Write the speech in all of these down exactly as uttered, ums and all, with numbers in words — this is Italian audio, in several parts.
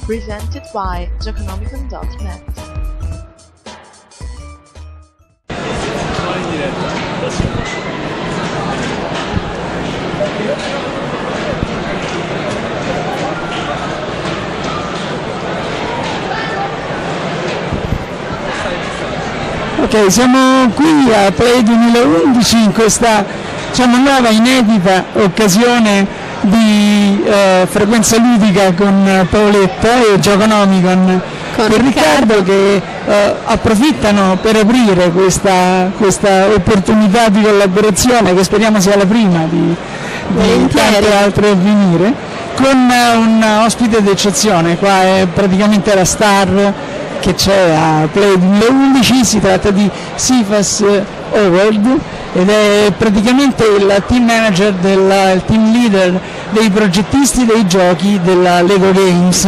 Presented by Gioconomicon dot net. Ok, siamo qui a Play duemilaundici in questa, diciamo, nuova inedita occasione di eh, frequenza ludica con Paoletta e Gioconomicon con Riccardo, Riccardo che eh, approfittano per aprire questa, questa opportunità di collaborazione che speriamo sia la prima di, di tante altre a venire, con un ospite d'eccezione. Qua è praticamente la star che c'è a Play duemilaundici, si tratta di Cephas Howard ed è praticamente il team manager, del, il team leader dei progettisti dei giochi della Lego Games.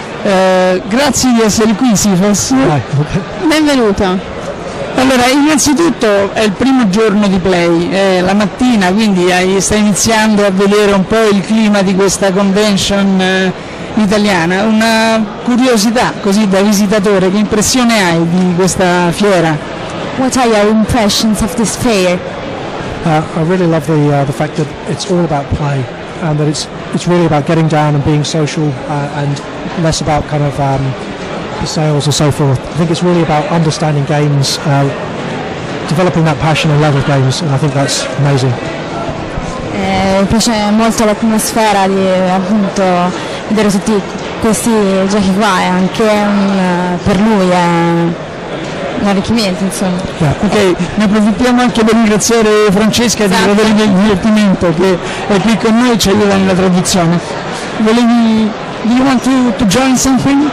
Eh, grazie di essere qui, Cephas. Benvenuto. Allora, innanzitutto è il primo giorno di Play, è la mattina, quindi hai, stai iniziando a vedere un po' il clima di questa convention eh, italiana. Una curiosità così da visitatore, che impressione hai di questa fiera? What are your impressions of this fair? Uh, I really love the uh, the fact that it's all about play, and that it's it's really about getting down and being social, uh, and less about kind of um, sales and so forth. I think it's really about understanding games, uh, developing that passion and love of games, and I think that's amazing. Eh, mi piace molto l'atmosfera di appunto vedere tutti questi giochi qua, e anche un, per lui è un arricchimento, insomma. Yeah. Ok, ne approfittiamo anche per ringraziare Francesca, esatto, di Radere del Divertimento, che è qui con noi e ci aiuta nella traduzione. Volevi, do you want to, to join something?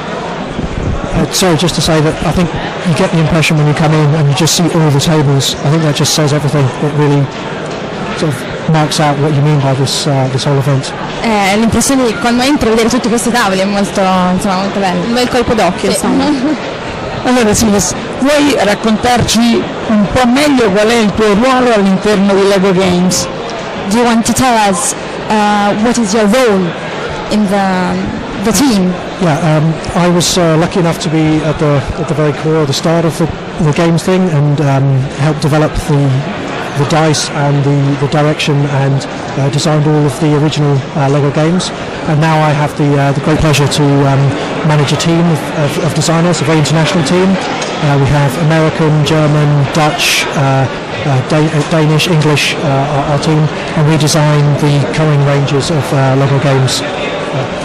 Uh, sorry, just to say that I think you get the impression when you come in and you just see all the tables. I think that just says everything. It really sort of marks out what you mean by this uh, this whole event. Eh, l'impressione di quando entro vedere tutti questi tavoli è molto, insomma, molto bello. Un bel colpo d'occhio, sì, insomma. Allora Cephas, vuoi raccontarci un po' meglio qual è il tuo ruolo all'interno di Lego Games? Do you want to tell us uh, what is your role in the the team? Yeah, um, I was uh, lucky enough to be at the at the very core, the start of the, the games thing, and um, help develop the the dice and the, the direction, and uh, designed all of the original uh, Lego games. And now I have the uh, the great pleasure to um, manage a team of, of, of designers, a very international team. Uh, we have American, German, Dutch, uh, uh, Dan- Danish, English, uh, our, our team, and we design the coming ranges of uh, Lego games. Uh,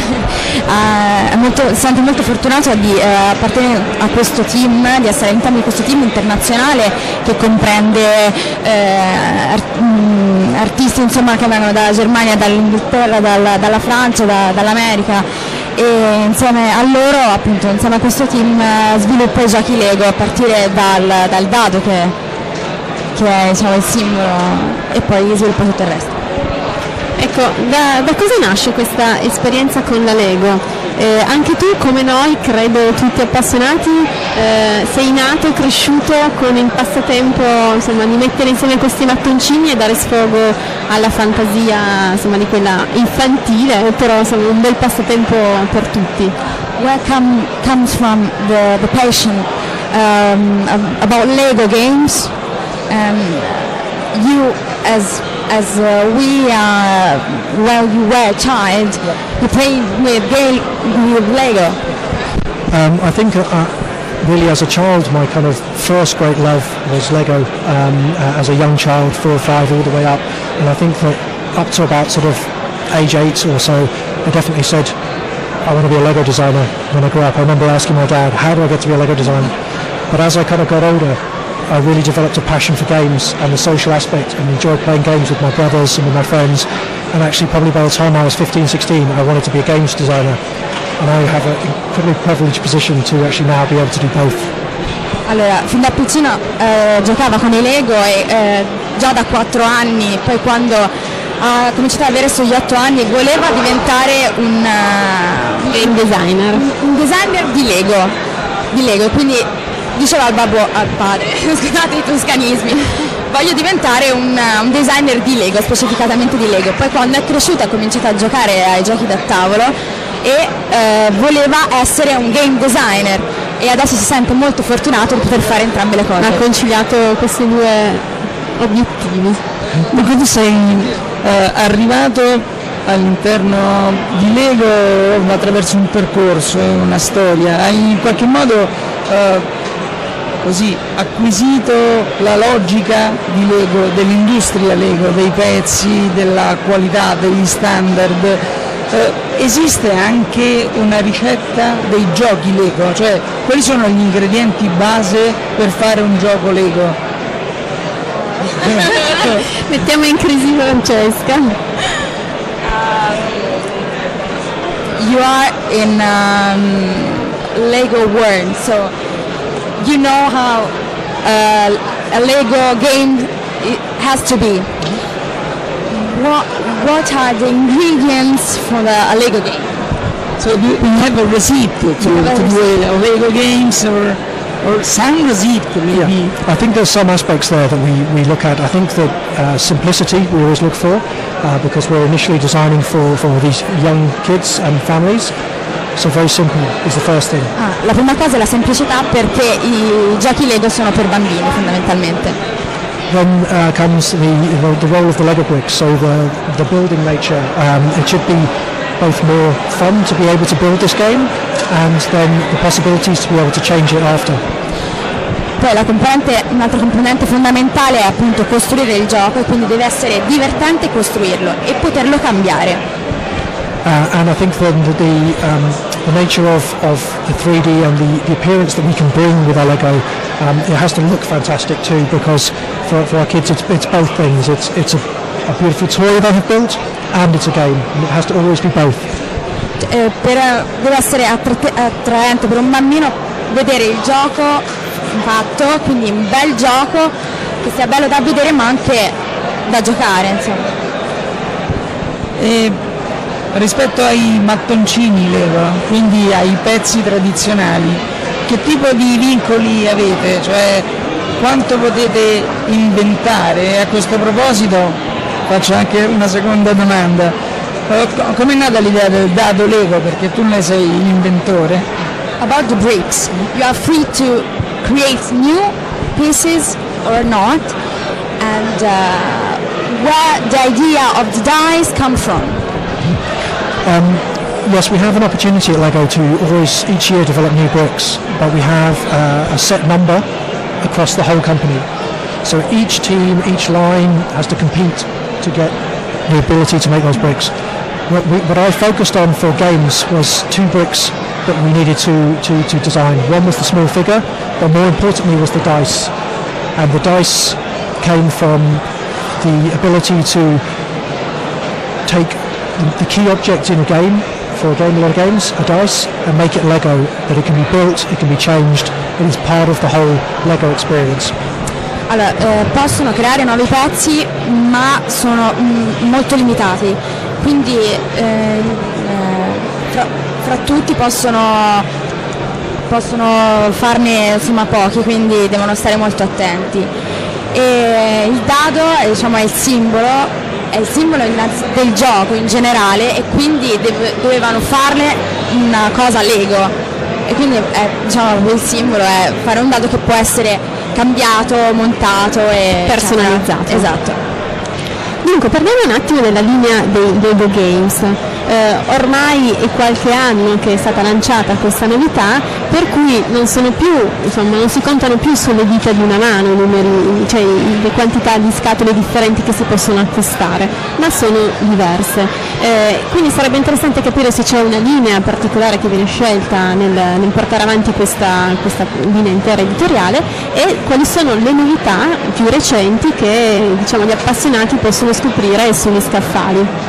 Uh, è molto, si sente molto fortunato di uh, appartenere a questo team, di essere all'interno di questo team internazionale che comprende uh, art- mh, artisti, insomma, che vengono dalla Germania, dall'Inghilterra, dalla, dalla Francia, da, dall'America, e insieme a loro, appunto, insieme a questo team uh, sviluppa i giochi Lego a partire dal, dal dado che, che è, diciamo, il simbolo, e poi sviluppa tutto il resto. Ecco, da, da cosa nasce questa esperienza con la Lego? Eh, anche tu, come noi, credo tutti appassionati, eh, sei nato e cresciuto con il passatempo, insomma, di mettere insieme questi mattoncini e dare sfogo alla fantasia, insomma, di quella infantile, però, insomma, un bel passatempo per tutti. Where come, comes from the, the passion um, about Lego games? Um, you as as uh, we are, well, you were a child, you played with, game, with Lego. Um, I think uh, really as a child my kind of first great love was Lego, um, uh, as a young child, four or five, all the way up, and I think that up to about sort of age eight or so I definitely said I want to be a Lego designer when I grew up. I remember asking my dad, how do I get to be a Lego designer? But as I kind of got older, I really developed a passion for games and the social aspect, and enjoyed playing games with my brothers and with my friends, and actually probably by the time I was fifteen sixteen I wanted to be a games designer, and I have an incredibly privileged position to actually now be able to do both. Allora, fin da piccino eh, giocava con i Lego e eh, già da quattro anni, poi quando ha cominciato ad avere sugli otto anni voleva diventare un uh, game designer, un, un designer di Lego, di Lego, quindi diceva al babbo, al padre, scusate i toscanismi, voglio diventare un, un designer di Lego, specificatamente di Lego. Poi quando è cresciuta ha cominciato a giocare ai giochi da tavolo e eh, voleva essere un game designer e adesso si sente molto fortunato di poter fare entrambe le cose. Ha conciliato questi due obiettivi. Dunque tu sei eh, arrivato all'interno di Lego attraverso un percorso, una storia, hai in qualche modo eh, così acquisito la logica di Lego, dell'industria Lego, dei pezzi, della qualità, degli standard. Eh, esiste anche una ricetta dei giochi Lego, cioè quali sono gli ingredienti base per fare un gioco Lego? Mettiamo in crisi Francesca. You are in um, Lego world, so you know how uh, a Lego game it has to be. What what are the ingredients for the a Lego game? So do you have a receipt to, to have a do a Lego games or or some receipt maybe? Yeah, I think there's some aspects there that we, we look at. I think that uh, simplicity we always look for uh, because we're initially designing for, for these young kids and families. So very simple is the first thing. Ah, la prima cosa è la semplicità perché i giochi Lego sono per bambini fondamentalmente. Then uh, comes the, the the role of the Lego bricks. So the the building nature. Um, it should be both more fun to be able to build this game and then the possibilities to be able to change it after. Poi la componente, un'altra componente fondamentale è appunto costruire il gioco e quindi deve essere divertente costruirlo e poterlo cambiare. Uh, and I think then the the, um, the nature of, of the three D and the, the appearance that we can bring with our Lego, um, it has to look fantastic too because for, for our kids it's, it's both things. It's it's a, a beautiful toy they have built and it's a game. And it has to always be both. Eh, per, deve essere attratte, attraente per un bambino vedere il gioco fatto, quindi un bel gioco che sia bello da vedere ma anche da giocare, insomma. E rispetto ai mattoncini Lego, quindi ai pezzi tradizionali, che tipo di vincoli avete? Cioè quanto potete inventare? E a questo proposito faccio anche una seconda domanda. Come è nata l'idea del dado Lego? Perché tu ne sei l'inventore. About the bricks, you are free to create new pieces or not, and uh, where the idea of the dice come from. Um, yes, we have an opportunity at Lego to always each year develop new bricks, but we have uh, a set number across the whole company. So each team, each line has to compete to get the ability to make those bricks. What, we, what I focused on for games was two bricks that we needed to, to, to design. One was the small figure, but more importantly was the dice. And the dice came from the ability to take the key object in a game, for a game, a lot of games, a dice, and make it Lego, that it can be built, it can be changed, it is part of the whole Lego experience. Allora, eh, possono creare nuovi pezzi ma sono mh, molto limitati, quindi eh, eh, fra, fra tutti possono, possono farne insomma pochi, quindi devono stare molto attenti. E il dado è, diciamo, è il simbolo è il simbolo del gioco in generale e quindi deve, dovevano farne una cosa Lego e quindi è, diciamo, il simbolo è fare un dado che può essere cambiato, montato e personalizzato. Esatto. Dunque parliamo un attimo della linea dei Lego Games. Eh, ormai è qualche anno che è stata lanciata questa novità, per cui non sono più, insomma, non si contano più sulle dita di una mano i numeri, cioè le quantità di scatole differenti che si possono acquistare, ma sono diverse. Eh, quindi sarebbe interessante capire se c'è una linea particolare che viene scelta nel, nel portare avanti questa, questa linea intera editoriale e quali sono le novità più recenti che, diciamo, gli appassionati possono scoprire sugli scaffali.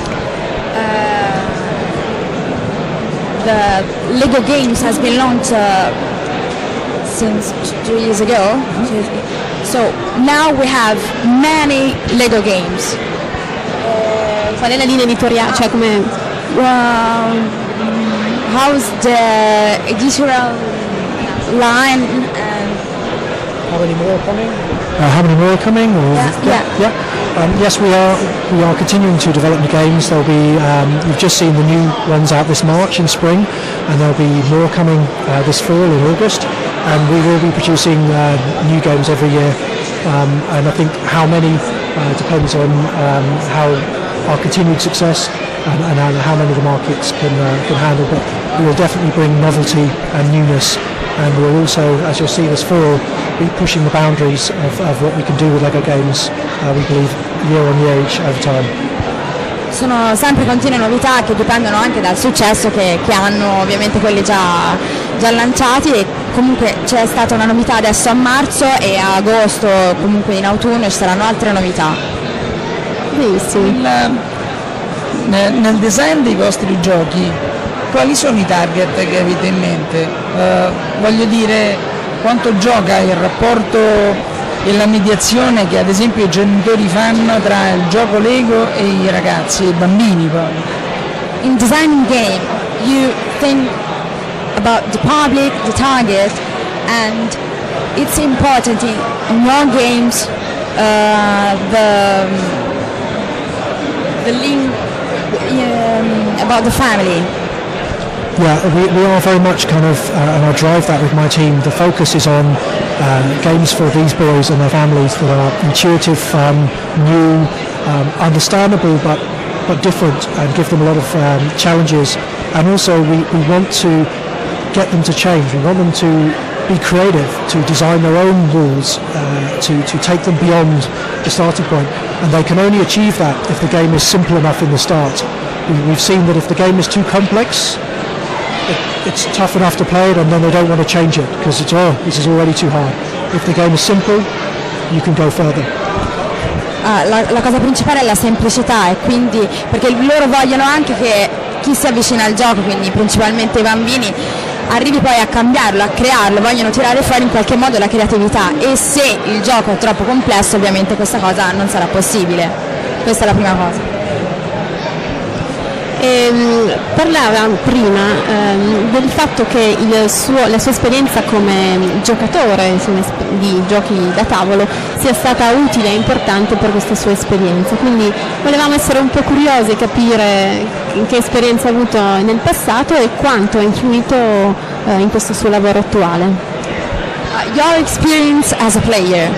The Lego Games has been launched uh, since two years ago. So now we have many Lego games. Qual è la linea editoriale? Cioè come... Well, how's the editorial line? And How many more coming? Uh, how many more are coming? Or, Yeah, yeah. yeah. Um, yes, we are. We are continuing to develop new games. There'll be. Um, we've just seen the new ones out this March in spring, and there'll be more coming uh, this fall in August. And we will be producing uh, new games every year. Um, and I think how many uh, depends on um, how our continued success and, and how many the markets can uh, can handle. But we will definitely bring novelty and newness. And we'll also, as you'll see this fall, be pushing the boundaries of, of what we can do with Lego games, uh, we believe, year on year each over time. Sono sempre continue novità che dipendono anche dal successo che, che hanno ovviamente quelli già, già lanciati, e comunque c'è stata una novità adesso a marzo e a agosto, comunque in autunno, ci saranno altre novità. Benissimo. Il, nel, nel design dei vostri giochi, quali sono i target che avete in mente? Uh, voglio dire, quanto gioca il rapporto e la mediazione che ad esempio i genitori fanno tra il gioco Lego e i ragazzi e i bambini poi? In designing game, you think about the public, the target, and it's important in, in your games uh, the the link um, about the family. Yeah, we, we are very much kind of, uh, and I drive that with my team, the focus is on uh, games for these boys and their families that are intuitive, fun, new, um, understandable but but different, and give them a lot of um, challenges. And also we, we want to get them to change, we want them to be creative, to design their own rules, uh, to, to take them beyond the starting point. And they can only achieve that if the game is simple enough in the start. We, we've seen that if the game is too complex, It, it's tough enough to play it, and then they don't want to change it because it's, oh, this is already too hard. If the game is simple, you can go further. Ah, la, la cosa principale è la semplicità, e quindi perché loro vogliono anche che chi si avvicina al gioco, quindi principalmente i bambini, arrivi poi a cambiarlo, a crearlo, vogliono tirare fuori in qualche modo la creatività, e se il gioco è troppo complesso ovviamente questa cosa non sarà possibile. Questa è la prima cosa. Ehm, parlava prima ehm, del fatto che il suo, la sua esperienza come giocatore, insomma, di giochi da tavolo sia stata utile e importante per questa sua esperienza, quindi volevamo essere un po' curiosi e capire che esperienza ha avuto nel passato e quanto ha influito eh, in questo suo lavoro attuale. Uh, your experience as a player,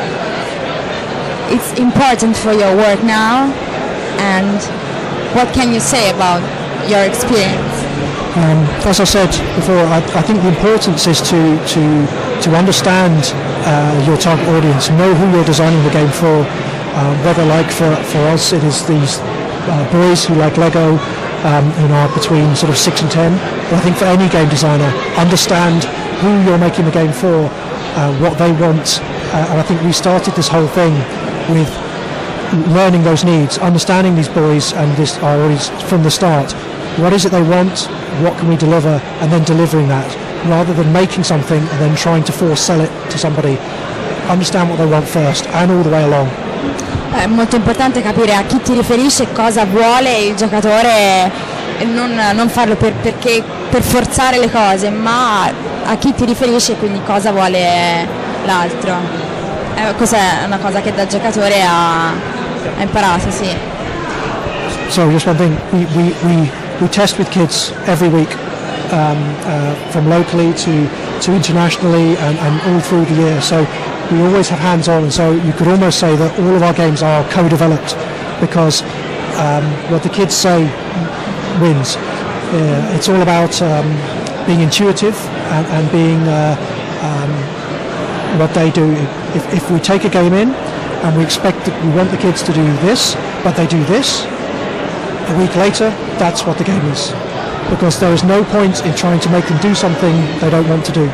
it's important for your work now, and what can you say about your experience? Um, as I said before, I, I think the importance is to to to understand uh, your target audience, know who you're designing the game for. Uh, whether, like for for us, it is these uh, boys who like Lego, um, who are between sort of six and ten. But I think for any game designer, understand who you're making the game for, uh, what they want, uh, and I think we started this whole thing with learning those needs, understanding these boys and this our audience from the start. What is it they want? What can we deliver? And then delivering that, rather than making something and then trying to force sell it to somebody. Understand what they want first, and all the way along. È molto importante capire a chi ti riferisci e cosa vuole il giocatore, e non, non farlo per, perché, per forzare le cose, ma a chi ti riferisci e quindi cosa vuole l'altro. Eh, questa è una cosa che da giocatore ha ha imparato, sì. So just one thing, we, we, we, we test with kids every week, um, uh, from locally to, to internationally, and, and all through the year, so we always have hands-on, and so you could almost say that all of our games are co-developed, because um, what the kids say wins. Uh, it's all about um, being intuitive and, and being uh, um, what they do. If, if we take a game in and we expect that we want the kids to do this, but they do this, a week later, that's what the game is. Because there is no point in trying to make them do something they don't want to do.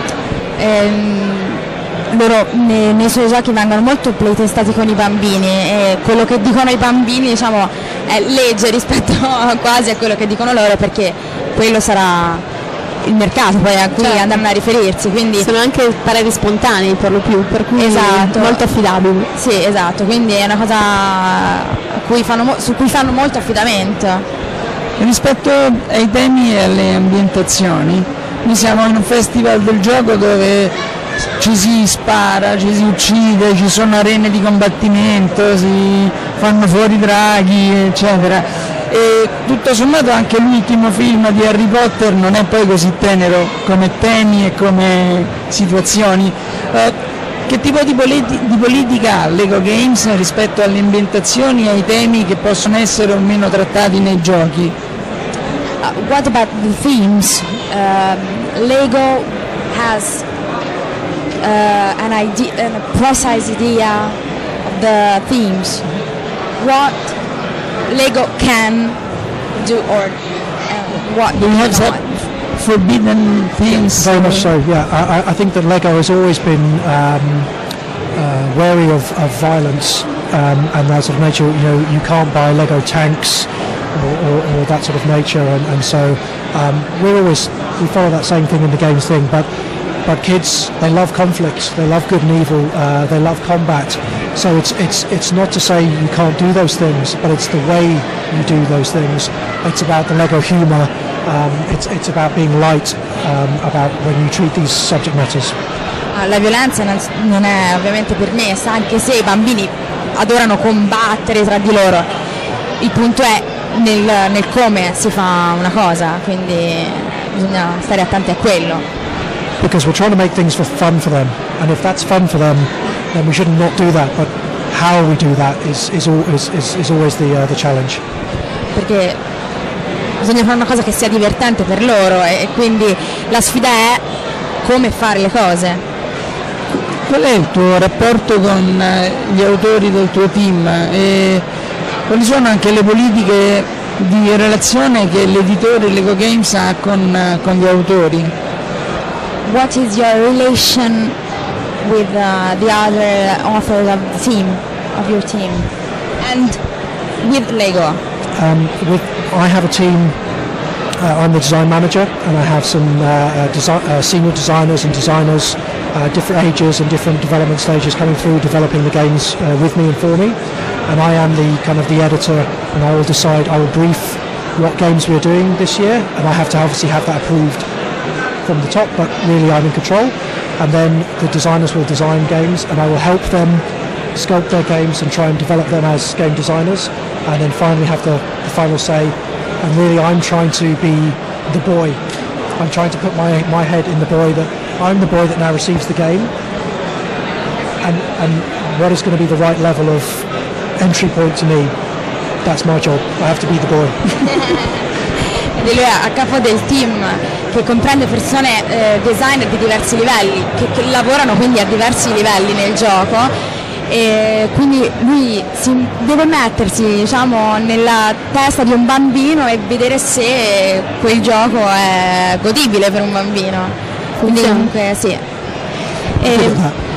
Ehm, loro nei, nei suoi giochi vengono molto playtestati con i bambini, e quello che dicono i bambini, diciamo, è legge rispetto a, quasi a quello che dicono loro, perché quello sarà il mercato poi a cui certo. andranno a riferirsi, quindi sono anche pareri spontanei per lo più, per cui esatto. molto affidabili. Sì, esatto, quindi è una cosa a cui fanno, su cui fanno molto affidamento. Rispetto ai temi e alle ambientazioni, noi siamo in un festival del gioco dove ci si spara, ci si uccide, ci sono arene di combattimento, si fanno fuori draghi, eccetera. E tutto sommato anche l'ultimo film di Harry Potter non è poi così tenero come temi e come situazioni. Eh, che tipo di, politi- di politica ha Lego Games rispetto alle ambientazioni e ai temi che possono essere o meno trattati nei giochi? Uh, what about the themes? Um, Lego has uh, an idea, a precise idea of the themes. What Lego can do or uh, what Do you have cannot. that forbidden themes? Very much so, yeah. I, I think that Lego has always been um, uh, wary of, of violence um, and that sort of nature. You know, you can't buy Lego tanks or, or, or that sort of nature, and, and so um, we're always we follow that same thing in the games thing. But but kids, they love conflict, they love good and evil, uh, they love combat. So it's it's it's not to say you can't do those things, but it's the way you do those things. It's about the Lego humour. Um, it's it's about being light um, about when you treat these subject matters. La violenza non, non è ovviamente permessa, anche se i bambini adorano combattere tra di loro. Il punto è nel, nel come si fa una cosa, quindi bisogna stare attenti a quello. Because we're trying to make things for fun for them, and if that's fun for them, then we should not do that. But how we do that is is al- is, is, is always the uh, the challenge. Perché bisogna fare una cosa che sia divertente per loro e, e quindi la sfida è come fare le cose. Qual è il tuo rapporto con eh, gli autori del tuo team e quali sono anche le politiche di relazione che l'editore Lego Games ha con, eh, con gli autori? What is your relation with uh, the other authors of the team, of your team, and with Lego? Um, with I have a team. Uh, I'm the design manager, and I have some uh, uh, desi- uh, senior designers and designers, uh, different ages and different development stages coming through, developing the games uh, with me and for me. And I am the kind of the editor, and I will decide, I will brief what games we're doing this year, and I have to obviously have that approved from the top, but really I'm in control. And then the designers will design games, and I will help them sculpt their games and try and develop them as game designers, and then finally have the, the final say. And really I'm trying to be the boy. I'm trying to put my, my head in the boy, that I'm the boy that now receives the game, and, and what is going to be the right level of entry point to me. That's my job. I have to be the boy. Quindi lui è a capo del team che comprende persone, eh, designer di diversi livelli, che, che lavorano quindi a diversi livelli nel gioco, e quindi lui si deve mettersi, diciamo, nella testa di un bambino e vedere se quel gioco è godibile per un bambino. Quindi comunque sì. E,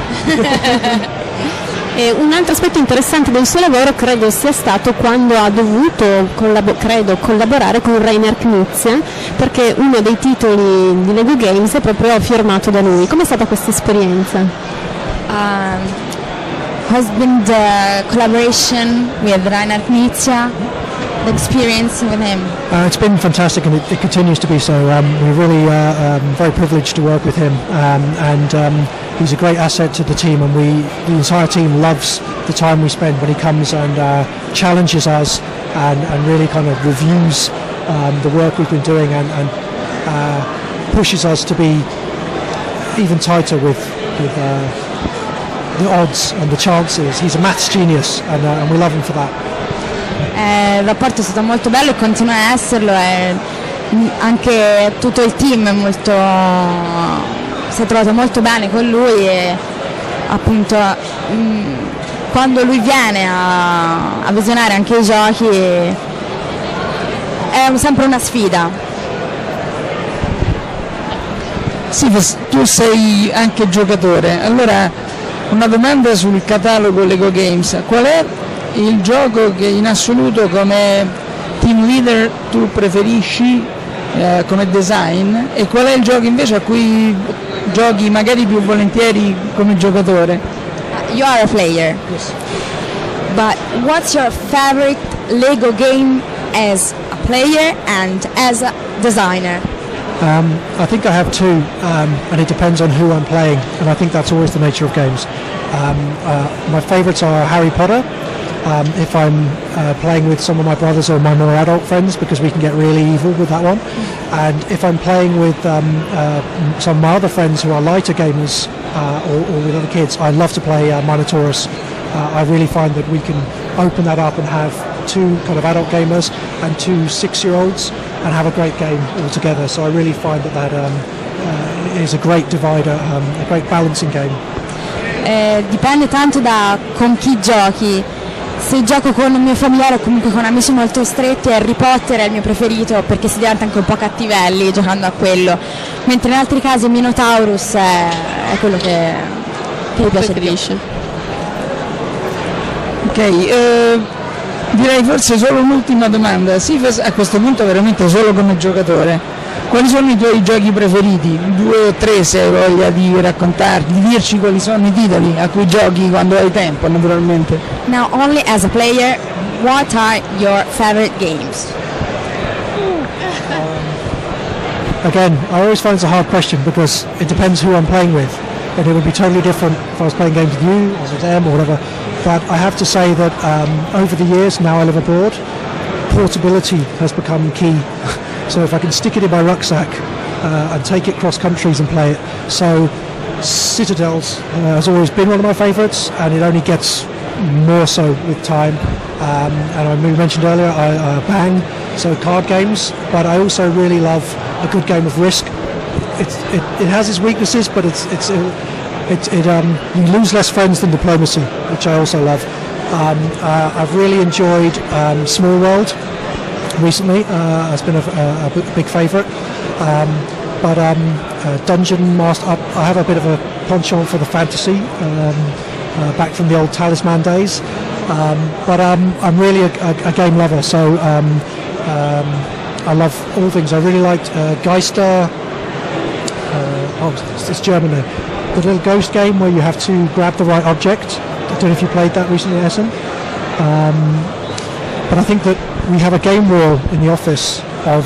E un altro aspetto interessante del suo lavoro credo sia stato quando ha dovuto collabo- credo, collaborare con Rainer Knizia, perché uno dei titoli di Lego Games è proprio firmato da lui. Com'è stata questa esperienza? um, has been the collaboration with Rainer Knizia, the experience with him? Uh, it's been fantastic, and it, it continues to be so. Um, we're really uh, um, very privileged to work with him, um, and um, he's a great asset to the team, and we, the entire team loves the time we spend when he comes and uh, challenges us and, and really kind of reviews um, the work we've been doing, and, and uh, pushes us to be even tighter with, with uh, the odds and the chances. He's a maths genius, and, uh, and we love him for that. Eh, il rapporto è stato molto bello e continua a esserlo, e anche tutto il team è molto, si è trovato molto bene con lui, e appunto mh, quando lui viene a, a visionare anche i giochi è sempre una sfida. Sì, tu sei anche giocatore, allora una domanda sul catalogo Lego Games: qual è il gioco che in assoluto come team leader tu preferisci eh, come design, e qual è il gioco invece a cui giochi magari più volentieri come giocatore? You are a player, Yes. but what's your favorite Lego game as a player and as a designer? Um, I think I have two, um, and it depends on who I'm playing, and I think that's always the nature of games. Um, uh, my favourites are Harry Potter, um, if I'm uh, playing with some of my brothers or my more adult friends, because we can get really evil with that one. And if I'm playing with um, uh, some of my other friends who are lighter gamers, uh, or, or with other kids, I love to play uh, Minotaurus. Uh, I really find that we can open that up and have two kind of adult gamers and two six-year-olds and have a great game all together. So I really find that that um, uh, is a great divider, um, a great balancing game. Eh, dipende tanto da con chi giochi. Se gioco con un mio familiare o comunque con amici molto stretti, Harry Potter è il mio preferito perché si diventa anche un po' cattivelli giocando a quello, mentre in altri casi Minotaurus è, è quello che, che mi piace di più. Ok, eh, direi forse solo un'ultima domanda. Sifes, a questo punto veramente solo come giocatore, quali sono i tuoi giochi preferiti? Due o tre, se hai voglia di raccontarti, di dirci quali sono i titoli a cui giochi quando hai tempo, naturalmente. Now, only as a player, what are your favorite games? Um, again, I always find it's a hard question because it depends who I'm playing with. And it would be totally different if I was playing games with you or with them or whatever. But I have to say that um, over the years, now I live abroad, portability has become key. So if I can stick it in my rucksack uh, and take it cross countries and play it. So Citadels uh, has always been one of my favourites, and it only gets more so with time. Um, and I mentioned earlier, I, uh, Bang, so card games, but I also really love a good game of Risk. It's, it, it has its weaknesses, but it's, it's, it, it, it, um, you lose less friends than diplomacy, which I also love. Um, uh, I've really enjoyed um, Small World recently, uh, has been a, a, a big favourite. Um, but um, uh, Dungeon Master, I, I have a bit of a penchant for the fantasy, um, uh, back from the old Talisman days. Um, but um, I'm really a, a, a game lover, so um, um, I love all things. I really liked uh, Geister. Uh, oh, it's, it's German name. The little ghost game where you have to grab the right object. I don't know if you played that recently, Essen. Um, but I think that we have a game wall in the office of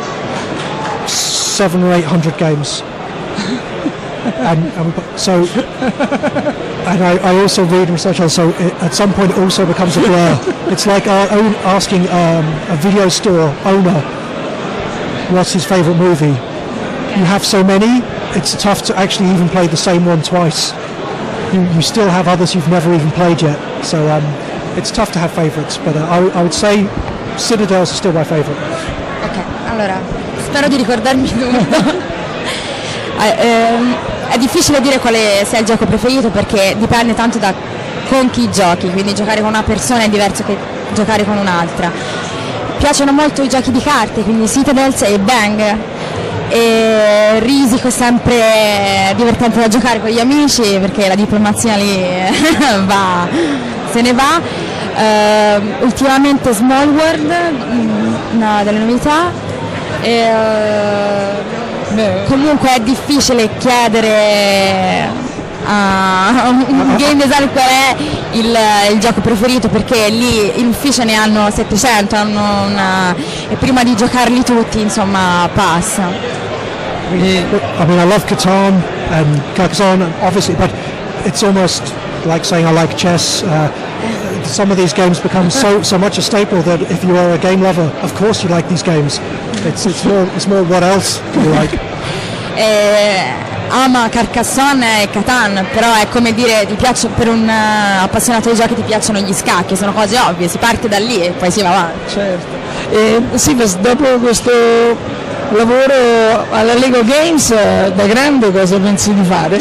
seven or eight hundred games, and, and so and I, I also read research on. So it, at some point, it also becomes a blur. It's like our own asking um, a video store owner what's his favourite movie. You have so many, it's tough to actually even play the same one twice. You, you still have others you've never even played yet. So um, it's tough to have favourites, but uh, I, I would say Citadels is still my favourite. Ok, allora, spero di ricordarmi tutto. eh, ehm, è difficile dire quale sia il gioco preferito perché dipende tanto da con chi giochi, quindi giocare con una persona è diverso che giocare con un'altra. Piacciono molto i giochi di carte, quindi Citadels e Bang. E Risico è sempre divertente da giocare con gli amici perché la diplomazia lì va, se ne va. Uh, ultimamente Small World, una delle novità. E, uh, comunque è difficile chiedere a un game designer qual è il, il gioco preferito perché lì in ufficio ne hanno settecento, hanno una, e prima di giocarli tutti insomma passa. I mean, I love Catan and Carcassonne, obviously, but it's almost like saying I like chess. Uh, some of these games become so so much a staple that if you are a game lover, of course you like these games. It's it's more it's more what else do you like? eh, ama Carcassonne e Catan, però è come dire ti piace, per un uh, appassionato di giochi ti piacciono gli scacchi, sono cose ovvie, si parte da lì e poi si va avanti. Certo. E Sifes, dopo questo lavoro alla Lego Games, da grande cosa pensi di fare?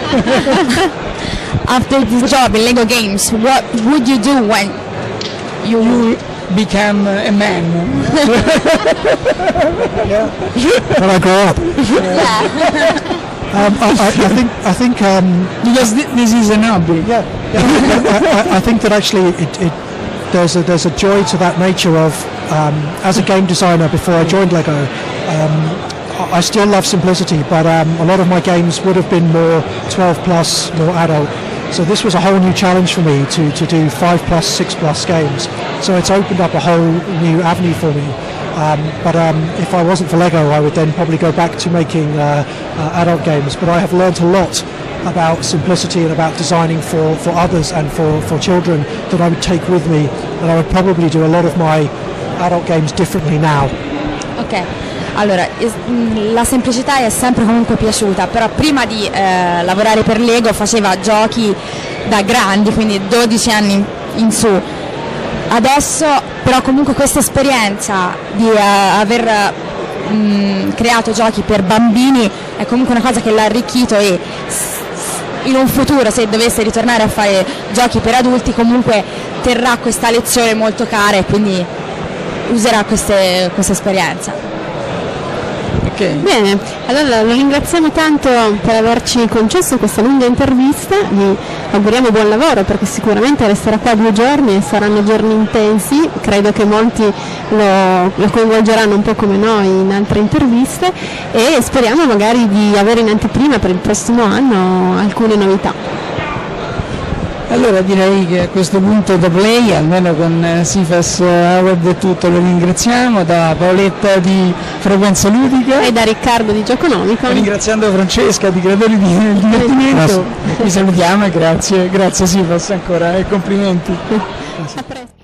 After this job in Lego Games, what would you do when you, you become a man? Yeah. When I grow up. Yeah. um, I, I, I think I think um, because th this is an hobby. Yeah, yeah. I, I think that actually it, it there's a there's a joy to that nature of um, as a game designer before I joined Lego. Um, I still love simplicity, but um, a lot of my games would have been more twelve plus, more adult. So this was a whole new challenge for me to, to do five plus, six plus games. So it's opened up a whole new avenue for me. Um, but um, if I wasn't for Lego, I would then probably go back to making uh, uh, adult games. But I have learned a lot about simplicity and about designing for, for others and for, for children that I would take with me, and I would probably do a lot of my adult games differently now. Ok, allora es- mh, la semplicità è sempre comunque piaciuta, però prima di eh, lavorare per Lego faceva giochi da grandi, quindi dodici anni in, in su. Adesso però comunque questa esperienza di uh, aver mh, creato giochi per bambini è comunque una cosa che l'ha arricchito, e in un futuro, se dovesse ritornare a fare giochi per adulti, comunque terrà questa lezione molto cara e quindi userà queste, questa esperienza. Okay. Bene, allora lo ringraziamo tanto per averci concesso questa lunga intervista, gli auguriamo buon lavoro perché sicuramente resterà qua due giorni e saranno giorni intensi, credo che molti lo, lo coinvolgeranno un po' come noi in altre interviste, e speriamo magari di avere in anteprima per il prossimo anno alcune novità. Allora direi che a questo punto da Play, almeno con eh, Sifas Award è tutto, lo ringraziamo, da Paoletta di Frequenza Ludica E da Riccardo di Gioconomico, ringraziando Francesca di Creatori di del Divertimento, vi salutiamo e grazie, grazie Sifas ancora e complimenti. a presto.